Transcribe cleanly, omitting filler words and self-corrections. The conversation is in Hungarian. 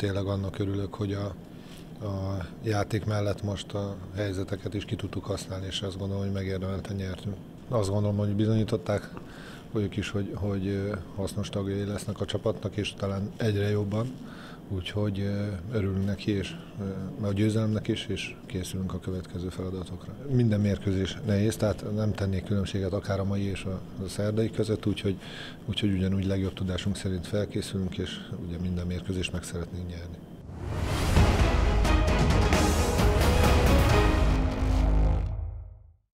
tényleg annak örülök, hogy a játék mellett most a helyzeteket is ki tudtuk használni, és azt gondolom, hogy megérdemelten nyertünk. Azt gondolom, hogy bizonyították ők is, hogy hasznos tagjai lesznek a csapatnak, és talán egyre jobban. Úgyhogy örülünk neki, és a győzelemnek is, és készülünk a következő feladatokra. Minden mérkőzés nehéz, tehát nem tennék különbséget akár a mai és a szerdai között, úgyhogy ugyanúgy legjobb tudásunk szerint felkészülünk, és ugye minden mérkőzést meg szeretnénk nyerni.